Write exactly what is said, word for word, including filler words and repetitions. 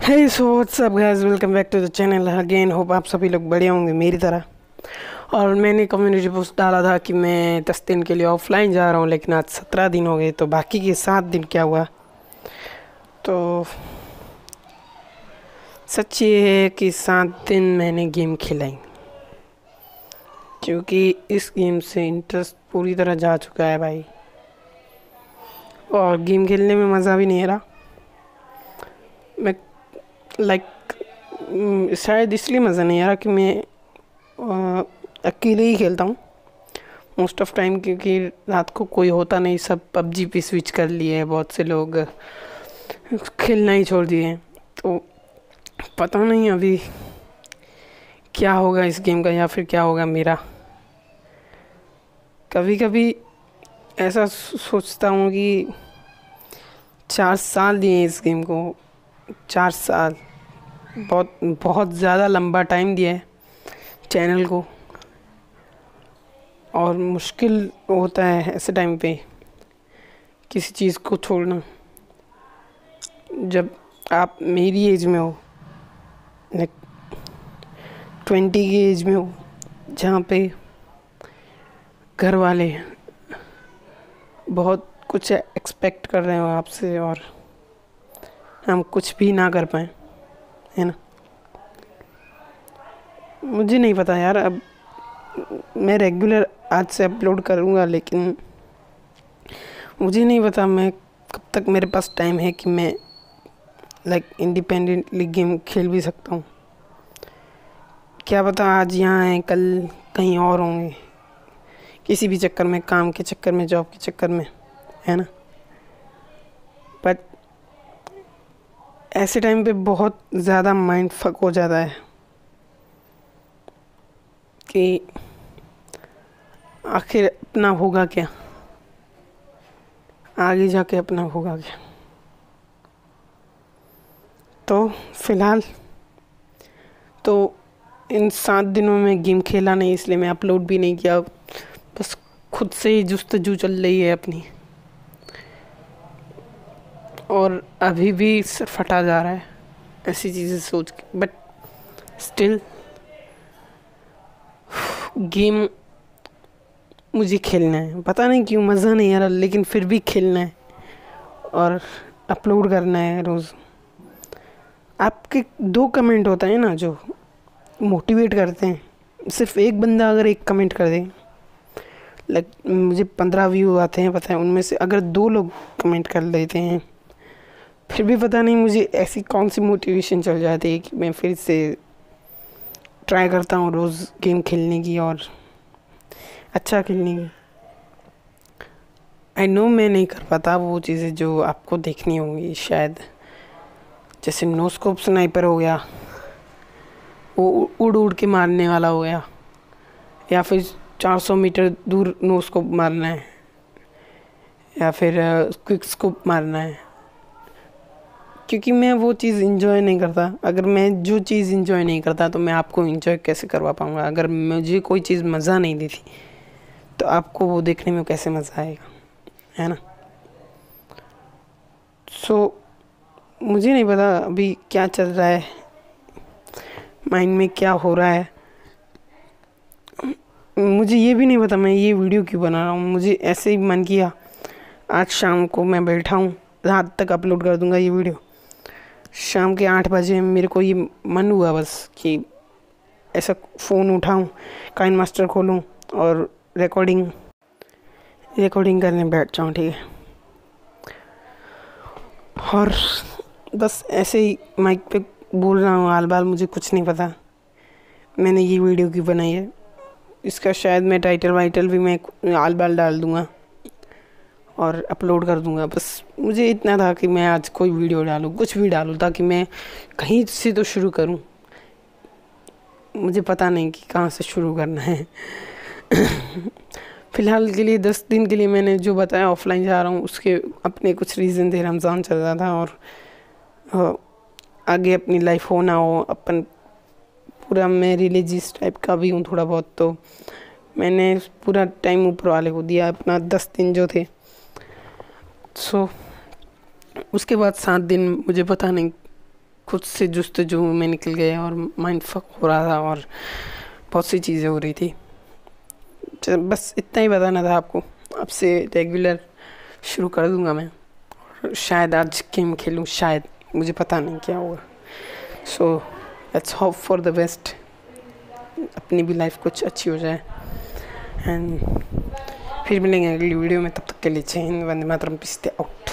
Hey so what's up guys, welcome back to the channel again. Hope आप सभी लोग बढ़िया होंगे मेरी तरह। और मैंने कम्युनिटी पोस्ट डाला था कि मैं दस दिन के लिए ऑफलाइन जा रहा हूँ, लेकिन आज सत्रह दिन हो गए। तो बाकी के सात दिन क्या हुआ? तो सच ये है कि सात दिन मैंने गेम खेलाई, क्योंकि इस गेम से इंटरेस्ट पूरी तरह जा चुका है भाई। और गेम खेलने में मज़ा भी नहीं आ रहा। मैं लाइक like, शायद इसलिए मज़ा नहीं आ रहा कि मैं आ, अकेले ही खेलता हूँ मोस्ट ऑफ टाइम, क्योंकि रात को कोई होता नहीं, सब पबजी पे स्विच कर लिए हैं, बहुत से लोग खेलना ही छोड़ दिए हैं। तो पता नहीं अभी क्या होगा इस गेम का, या फिर क्या होगा मेरा। कभी कभी ऐसा सोचता हूँ कि चार साल दिए इस गेम को, चार साल बहुत बहुत ज़्यादा लंबा टाइम दिया है चैनल को। और मुश्किल होता है ऐसे टाइम पे किसी चीज़ को छोड़ना, जब आप मेरी एज में हो, लाइक ट्वेंटी की एज में हो, जहाँ पे घर वाले बहुत कुछ एक्सपेक्ट कर रहे हो आपसे और हम कुछ भी ना कर पाएँ, है ना। मुझे नहीं पता यार, अब मैं रेगुलर आज से अपलोड करूँगा, लेकिन मुझे नहीं पता मैं कब तक मेरे पास टाइम है कि मैं लाइक इंडिपेंडेंटली गेम खेल भी सकता हूँ। क्या पता आज यहाँ हैं, कल कहीं और होंगे, किसी भी चक्कर में, काम के चक्कर में, जॉब के चक्कर में, है ना। बट ऐसे टाइम पे बहुत ज़्यादा माइंड फक हो जाता है कि आखिर अपना होगा क्या, आगे जाके अपना होगा क्या। तो फिलहाल तो इन सात दिनों में गेम खेला नहीं, इसलिए मैं अपलोड भी नहीं किया। बस खुद से ही जुस्तजू चल रही है अपनी, और अभी भी सर फटा जा रहा है ऐसी चीज़ें सोच के। बट स्टिल गेम मुझे खेलना है, पता नहीं क्यों मज़ा नहीं आ रहा, लेकिन फिर भी खेलना है और अपलोड करना है रोज़। आपके दो कमेंट होता है ना जो मोटिवेट करते हैं। सिर्फ एक बंदा अगर एक कमेंट कर दे, लाइक मुझे पंद्रह व्यू आते हैं पता है, उनमें से अगर दो लोग कमेंट कर देते हैं, फिर भी पता नहीं मुझे ऐसी कौन सी मोटिवेशन चल जाती है कि मैं फिर से ट्राई करता हूँ रोज़ गेम खेलने की और अच्छा खेलने की। आई नो मैं नहीं कर पाता वो चीज़ें जो आपको देखनी होंगी शायद, जैसे नो स्कोप स्नाइपर हो गया, वो उड़ उड़ के मारने वाला हो गया, या फिर चार सौ मीटर दूर नो स्कोप मारना है, या फिर क्विक स्कोप मारना है। क्योंकि मैं वो चीज़ इंजॉय नहीं करता। अगर मैं जो चीज़ इंजॉय नहीं करता तो मैं आपको इंजॉय कैसे करवा पाऊँगा? अगर मुझे कोई चीज़ मज़ा नहीं देती तो आपको वो देखने में कैसे मज़ा आएगा, है ना। सो so, मुझे नहीं पता अभी क्या चल रहा है, माइंड में क्या हो रहा है। मुझे ये भी नहीं पता मैं ये वीडियो क्यों बना रहा हूँ। मुझे ऐसे ही मन किया, आज शाम को मैं बैठा हूँ, रात तक अपलोड कर दूँगा ये वीडियो। शाम के आठ बजे मेरे को ये मन हुआ बस कि ऐसा फ़ोन उठाऊं, काइन मास्टर खोलूं और रिकॉर्डिंग रिकॉर्डिंग करने बैठ जाऊं, ठीक है। और बस ऐसे ही माइक पे बोल रहा हूँ आल बाल, मुझे कुछ नहीं पता मैंने ये वीडियो क्यों बनाई है। इसका शायद मैं टाइटल वाइटल भी मैं आल बाल डाल दूँगा और अपलोड कर दूंगा। बस मुझे इतना था कि मैं आज कोई वीडियो डालूं, कुछ भी डालूं, ताकि मैं कहीं से तो शुरू करूं। मुझे पता नहीं कि कहाँ से शुरू करना है। फ़िलहाल के लिए दस दिन के लिए मैंने जो बताया ऑफलाइन जा रहा हूँ, उसके अपने कुछ रीज़न थे। रमज़ान चल रहा था और आगे अपनी लाइफ हो ना हो, अपन पूरा मैं रिलीजियस टाइप का भी हूँ थोड़ा बहुत, तो मैंने पूरा टाइम ऊपर वाले को दिया अपना दस दिन जो थे। सो so, उसके बाद सात दिन मुझे पता नहीं खुद से जुस्तजू में निकल गया और माइंड फक हो रहा था और बहुत सी चीज़ें हो रही थी। बस इतना ही बताना था आपको। अब से रेगुलर शुरू कर दूंगा मैं, और शायद आज गेम खेलूँ, शायद, मुझे पता नहीं क्या होगा। So let's hope for the best, अपनी भी लाइफ कुछ अच्छी हो जाए। एंड फिर मिलेंगे अगली वीडियो में, तब तक के लिए जय हिंद, वंदे मातरम, पिसते आउट।